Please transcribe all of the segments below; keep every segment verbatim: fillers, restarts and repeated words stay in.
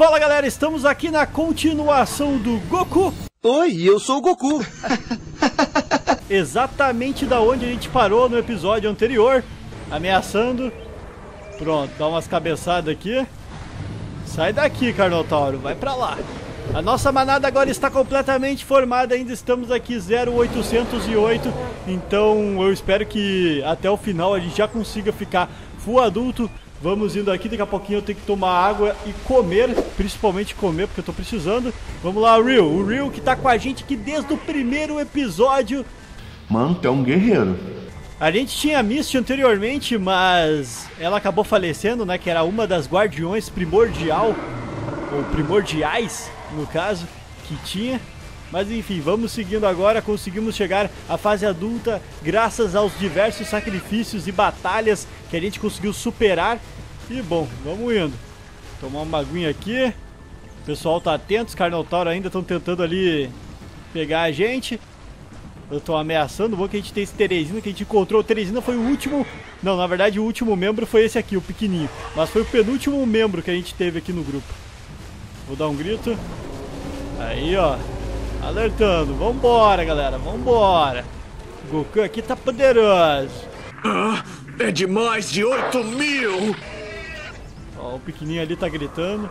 Fala galera, estamos aqui na continuação do Goku. Oi, eu sou o Goku. Exatamente da onde a gente parou no episódio anterior. Ameaçando. Pronto, dá umas cabeçadas aqui. Sai daqui, Carnotauro, vai pra lá. A nossa manada agora está completamente formada, ainda estamos aqui zero oitocentos e oito. Então eu espero que até o final a gente já consiga ficar full adulto. Vamos indo aqui, daqui a pouquinho eu tenho que tomar água e comer, principalmente comer, porque eu tô precisando. Vamos lá, Ryu, o Ryu que tá com a gente aqui desde o primeiro episódio. Mano, tu é um guerreiro. A gente tinha a Misty anteriormente, mas ela acabou falecendo, né, que era uma das guardiões primordial, ou primordiais, no caso, que tinha. Mas enfim, vamos seguindo agora, conseguimos chegar à fase adulta graças aos diversos sacrifícios e batalhas que a gente conseguiu superar. E bom, vamos indo. Tomar uma aguinha aqui. O pessoal tá atento, os Carnotauro ainda estão tentando ali pegar a gente. Eu tô ameaçando, bom que a gente tem esse Teresina que a gente encontrou. O Teresina foi o último... Não, na verdade o último membro foi esse aqui, o pequenininho. Mas foi o penúltimo membro que a gente teve aqui no grupo. Vou dar um grito. Aí, ó. Alertando, vambora galera, vambora. O Goku aqui tá poderoso. Ah, é de mais de oito mil. Ó, o pequenininho ali tá gritando.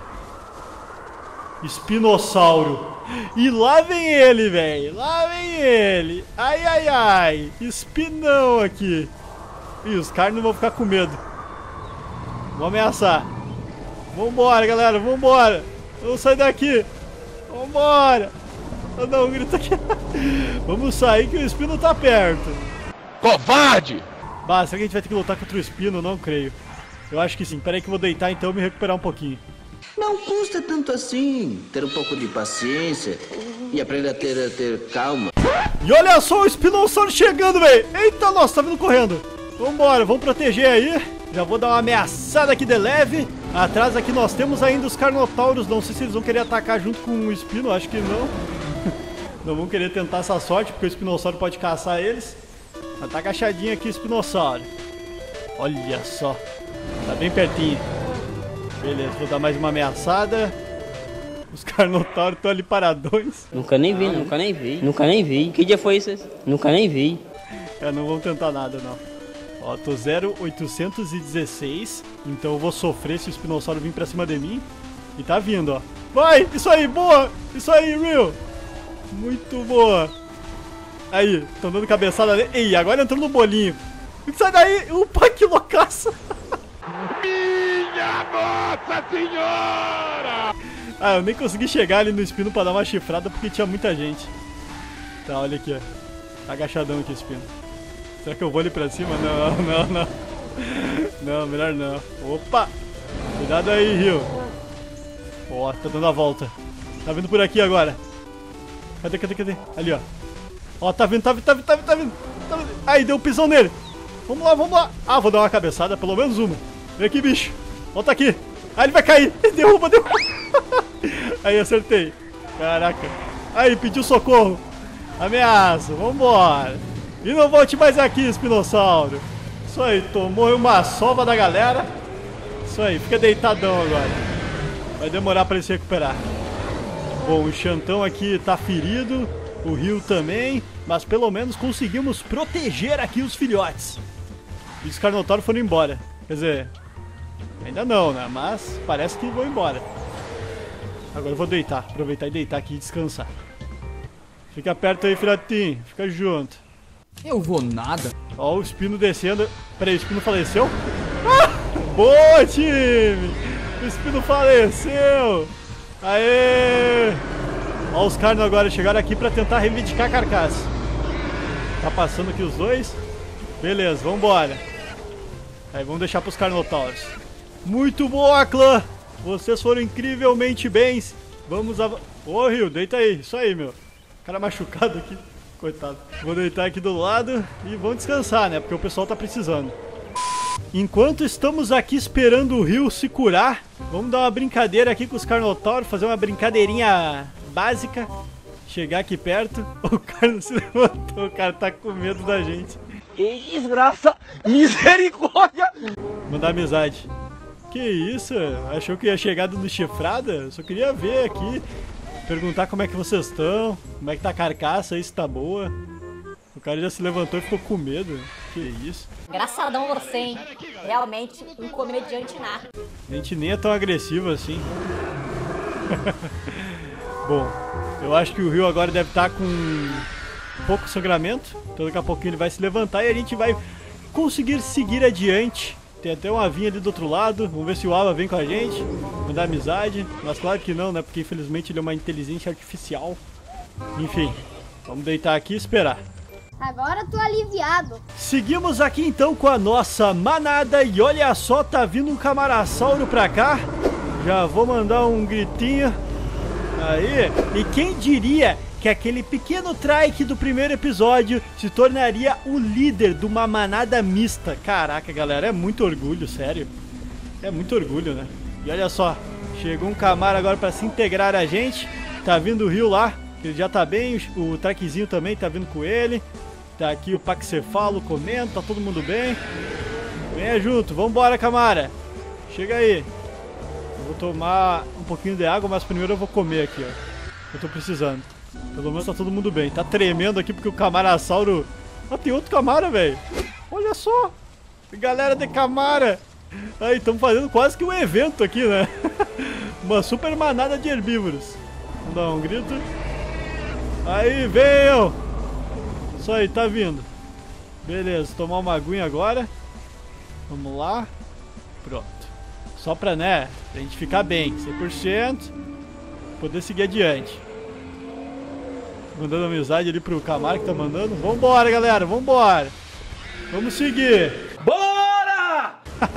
Espinossauro. E lá vem ele, velho. Lá vem ele. Ai, ai, ai. Espinão aqui. Ih, os caras não vão ficar com medo. Vou ameaçar. Vambora galera, vambora. Vamos sair daqui. Vambora. Oh, não, grita aqui. Vamos sair que o Espino tá perto. Covarde! Bah, será que a gente vai ter que lutar contra o Espino? Não creio. Eu acho que sim. Pera aí que eu vou deitar então e me recuperar um pouquinho. Não custa tanto assim. Ter um pouco de paciência e aprender a ter, a ter calma. E olha só o Espinossauro chegando, velho. Eita, nossa, tá vindo correndo. Vambora, vamos proteger aí. Já vou dar uma ameaçada aqui de leve. Atrás aqui nós temos ainda os Carnotauros. Não sei se eles vão querer atacar junto com o Espino. Acho que não. Não vão querer tentar essa sorte, porque o Espinossauro pode caçar eles. Mas tá agachadinho aqui o Espinossauro. Olha só. Tá bem pertinho. Beleza, vou dar mais uma ameaçada. Os Carnotauros estão ali paradões. Nunca nem vi, nunca nem vi. Nunca nem vi. Que dia foi isso? Nunca nem vi. É, não vão tentar nada, não. Ó, tô zero oitocentos e dezesseis. Então eu vou sofrer se o Espinossauro vir pra cima de mim. E tá vindo, ó. Vai! Isso aí, boa! Isso aí, Ryu! Muito boa. Aí, estão dando cabeçada ali. Ei, agora entrou no bolinho. Sai daí. Opa, que loucaço. Minha Nossa Senhora! Ah, eu nem consegui chegar ali no Espino pra dar uma chifrada porque tinha muita gente. Tá, olha aqui, ó. Tá agachadão aqui o Espino. Será que eu vou ali pra cima? Não, não, não. Não, melhor não. Opa. Cuidado aí, Ryu. Ó, tá dando a volta. Tá vindo por aqui agora. Cadê, cadê, cadê? Ali, ó. Ó, tá vindo, tá vindo, tá vindo, tá vindo, tá vindo. Tá vindo. Aí, deu um pisão nele. Vamos lá, vamos lá. Ah, vou dar uma cabeçada, pelo menos uma. Vem aqui, bicho. Volta aqui. Ah, ele vai cair. Derruba, derruba. Aí, acertei. Caraca. Aí, pediu socorro. Ameaça, vambora. E não volte mais aqui, Espinossauro. Isso aí, tomou uma sova da galera. Isso aí, fica deitadão agora. Vai demorar pra ele se recuperar. Bom, o Xantão aqui tá ferido, o Ryu também, mas pelo menos conseguimos proteger aqui os filhotes. E os Carnotauros foram embora. Quer dizer, ainda não, né? Mas parece que vão embora. Agora eu vou deitar, aproveitar e deitar aqui e descansar. Fica perto aí, filhotinho, fica junto. Eu vou nada. Ó o Espino descendo. Peraí, o Espino faleceu? Ah! Boa, time! O Espino faleceu! Aê! Ó, os Carnos agora chegaram aqui pra tentar reivindicar a carcaça. Tá passando aqui os dois. Beleza, vambora. Aí, vamos deixar pros Carnotauros. Muito boa, clã! Vocês foram incrivelmente bens. Vamos a... Ô, Ryu, deita aí. Isso aí, meu. Cara machucado aqui. Coitado. Vou deitar aqui do lado e vamos descansar, né? Porque o pessoal tá precisando. Enquanto estamos aqui esperando o Ryu se curar, vamos dar uma brincadeira aqui com os Carnotauros, fazer uma brincadeirinha básica. Chegar aqui perto. O cara não se levantou, o cara tá com medo da gente. Que desgraça! Misericórdia! Mandar amizade. Que isso? Achou que ia chegar dando chifrada? Só queria ver aqui, perguntar como é que vocês estão, como é que tá a carcaça aí, se tá boa. O cara já se levantou e ficou com medo. Que isso? Engraçadão você, hein? Realmente um comediante nato. A gente nem é tão agressivo assim. Bom, eu acho que o Rio agora deve estar com pouco sangramento. Então daqui a pouquinho ele vai se levantar e a gente vai conseguir seguir adiante. Tem até uma vinha ali do outro lado. Vamos ver se o Ava vem com a gente, mandar amizade. Mas claro que não, né? Porque infelizmente ele é uma inteligência artificial. Enfim, vamos deitar aqui e esperar. Agora eu tô aliviado. Seguimos aqui então com a nossa manada. E olha só, tá vindo um camarassauro pra cá. Já vou mandar um gritinho. Aí. E quem diria que aquele pequeno trike do primeiro episódio se tornaria o líder de uma manada mista. Caraca, galera, é muito orgulho, sério. É muito orgulho, né? E olha só, chegou um camaro agora pra se integrar a gente. Tá vindo o Rio lá, ele já tá bem. O traquezinho também tá vindo com ele. Tá aqui o Paxefalo comendo, tá todo mundo bem. Venha junto, vambora, camara. Chega aí. Eu vou tomar um pouquinho de água, mas primeiro eu vou comer aqui, ó. Eu tô precisando. Pelo menos tá todo mundo bem. Tá tremendo aqui porque o camarassauro... Ah, tem outro camara, velho. Olha só. Galera de camara. Aí, estamos fazendo quase que um evento aqui, né? Uma super manada de herbívoros. Vamos dar um grito. Aí, venham. Isso aí, tá vindo. Beleza, tomar uma aguinha agora. Vamos lá. Pronto. Só pra, né, a gente ficar bem, cem por cento. Poder seguir adiante. Mandando amizade ali pro Camaro que tá mandando. Vambora, galera, vambora. Vamos seguir. Bora!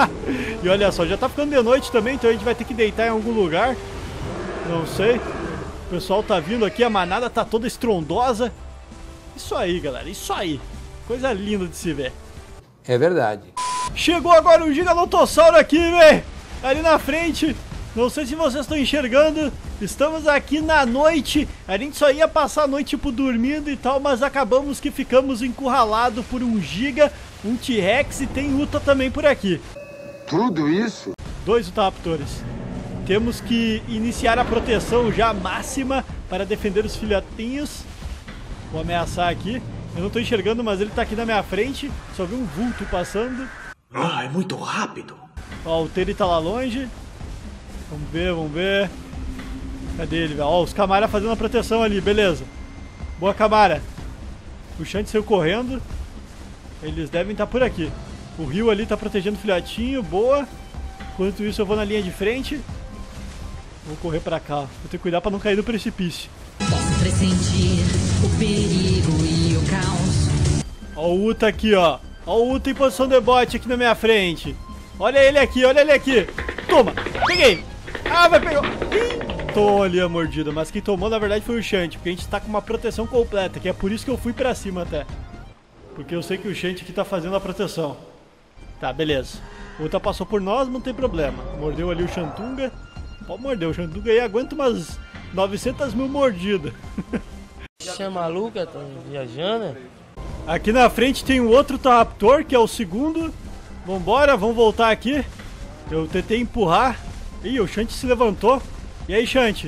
E olha só, já tá ficando de noite também, então a gente vai ter que deitar em algum lugar. Não sei. O pessoal tá vindo aqui, a manada tá toda estrondosa. Isso aí, galera, isso aí. Coisa linda de se ver. É verdade. Chegou agora o Giganotossauro aqui, velho. Ali na frente. Não sei se vocês estão enxergando. Estamos aqui na noite. A gente só ia passar a noite, tipo, dormindo e tal, mas acabamos que ficamos encurralados por um Giga, um T-Rex e tem Uta também por aqui. Tudo isso? Dois Utaptores. Temos que iniciar a proteção já máxima para defender os filhotinhos. Vou ameaçar aqui. Eu não tô enxergando, mas ele tá aqui na minha frente. Só vi um vulto passando. Ah, é muito rápido. Ó, o Terry tá lá longe. Vamos ver, vamos ver. Cadê ele, velho? Ó, os Camara fazendo a proteção ali, beleza. Boa, Camara. O Shanty saiu correndo. Eles devem estar por aqui. O Rio ali tá protegendo o filhotinho, boa. Enquanto isso eu vou na linha de frente. Vou correr pra cá. Vou ter que cuidar pra não cair no precipício. Posso pressentir o perigo e o caos. Ó o Uta aqui, ó. Ó o Uta em posição de bote aqui na minha frente. Olha ele aqui, olha ele aqui. Toma, peguei. Ah, vai pegar. Ih, tomou ali a mordida. Mas quem tomou na verdade foi o Shanty, porque a gente tá com uma proteção completa, que é por isso que eu fui pra cima até. Porque eu sei que o Shanty aqui tá fazendo a proteção. Tá, beleza. O Uta passou por nós, não tem problema. Mordeu ali o Xantunga. Pode morder, o Xantunga aí aguenta umas novecentas mil mordidas. Você é maluca? Tá viajando? Aqui na frente tem o outro Raptor, que é o segundo. Vambora, vamos voltar aqui. Eu tentei empurrar. Ih, o Shanty se levantou. E aí, Shanty?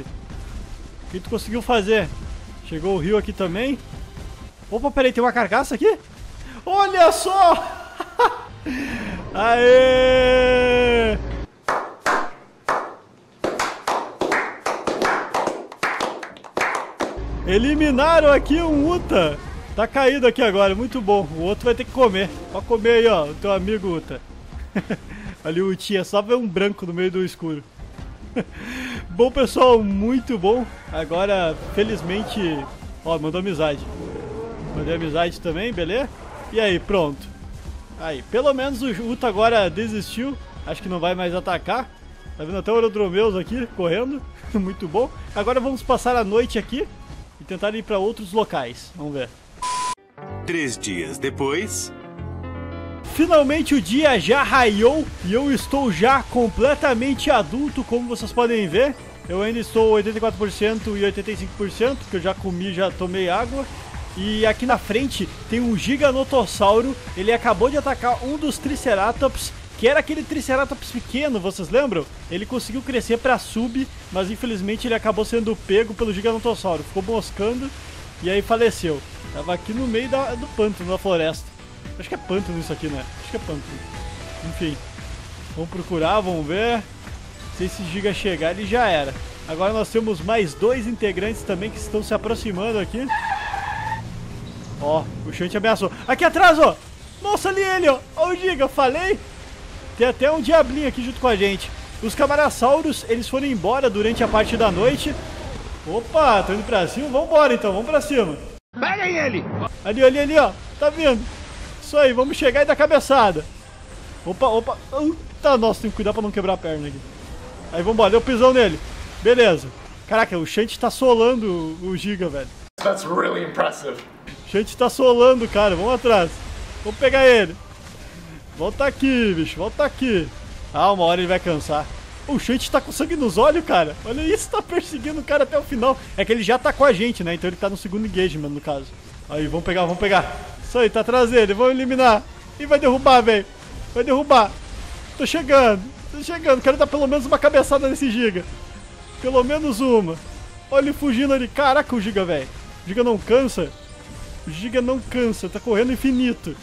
O que tu conseguiu fazer? Chegou o Rio aqui também. Opa, peraí, tem uma carcaça aqui? Olha só! Aê! Eliminaram aqui um Uta. Tá caído aqui agora, muito bom. O outro vai ter que comer. Pode comer aí, ó, o teu amigo Uta. Ali o Utinha, só ver um branco no meio do escuro. Bom, pessoal, muito bom. Agora, felizmente... Ó, mandou amizade. Mandei amizade também, beleza? E aí, pronto. Aí, pelo menos o Uta agora desistiu. Acho que não vai mais atacar. Tá vendo até o Aerodromeus aqui, correndo. Muito bom. Agora vamos passar a noite aqui e tentar ir para outros locais. Vamos ver. Três dias depois... Finalmente o dia já raiou e eu estou já completamente adulto, como vocês podem ver. Eu ainda estou oitenta e quatro por cento e oitenta e cinco por cento, porque eu já comi, já tomei água. E aqui na frente tem um Giganotossauro. Ele acabou de atacar um dos Triceratops que era aquele Triceratops pequeno, vocês lembram? Ele conseguiu crescer pra sub, mas infelizmente ele acabou sendo pego pelo Giganotossauro. Ficou moscando e aí faleceu. Tava aqui no meio da, do pântano, da floresta. Acho que é pântano isso aqui, né? Acho que é pântano. Enfim, vamos procurar, vamos ver. Se esse giga chegar, ele já era. Agora nós temos mais dois integrantes também que estão se aproximando aqui. Ó, o Shanty ameaçou. Aqui atrás, ó! Nossa, ali ele, ó! Ó o giga, falei! Tem até um diablinho aqui junto com a gente. Os camarassauros, eles foram embora durante a parte da noite. Opa, tô indo pra cima. Vambora então, vamos pra cima. Peguem ele! Ali, ali, ali, ó. Tá vindo. Isso aí, vamos chegar e dar cabeçada. Opa, opa. Tá, nossa, tem que cuidar pra não quebrar a perna aqui. Aí vambora, deu pisão nele. Beleza. Caraca, o Shanty tá solando o, o giga, velho. That's really impressive. O Shanty tá solando, cara. Vamos atrás. Vamos pegar ele. Volta aqui, bicho. Volta aqui. Ah, uma hora ele vai cansar. O Shanty tá com sangue nos olhos, cara. Olha isso, tá perseguindo o cara até o final. É que ele já tá com a gente, né? Então ele tá no segundo engagement, no caso. Aí, vamos pegar, vamos pegar. Isso aí, tá atrás dele. Vamos eliminar. E vai derrubar, velho. Vai derrubar. Tô chegando. Tô chegando. Quero dar pelo menos uma cabeçada nesse giga. Pelo menos uma. Olha ele fugindo ali. Caraca, o giga, velho. O giga não cansa. O giga não cansa. Tá correndo infinito.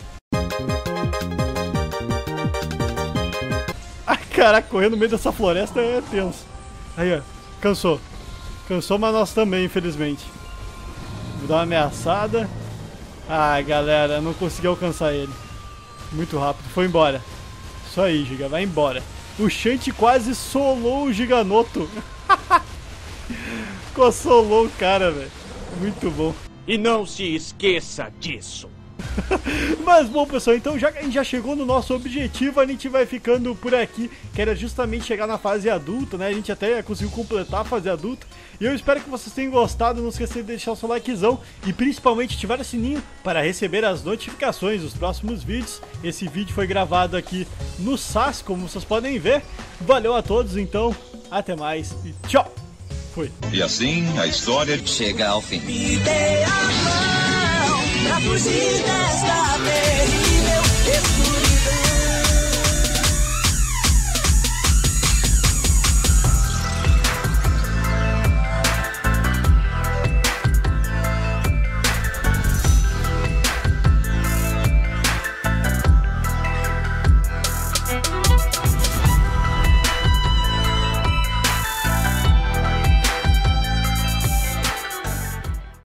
Ai, caraca, correr no meio dessa floresta é tenso. Aí, ó. Cansou. Cansou, mas nós também, infelizmente. Vou dar uma ameaçada. Ai, galera, não consegui alcançar ele. Muito rápido. Foi embora. Isso aí, giga. Vai embora. O Shanty quase solou o Giganoto. Consolou o cara, velho. Muito bom. E não se esqueça disso. Mas bom, pessoal, então já que a gente já chegou no nosso objetivo, a gente vai ficando por aqui, que era justamente chegar na fase adulta, né? A gente até conseguiu completar a fase adulta. E eu espero que vocês tenham gostado. Não esqueça de deixar o seu likezão e principalmente ativar o sininho para receber as notificações dos próximos vídeos. Esse vídeo foi gravado aqui no S A S, como vocês podem ver. Valeu a todos, então, até mais e tchau! Fui. E assim a história chega ao fim. Me dê a mão pra fugir desta vez.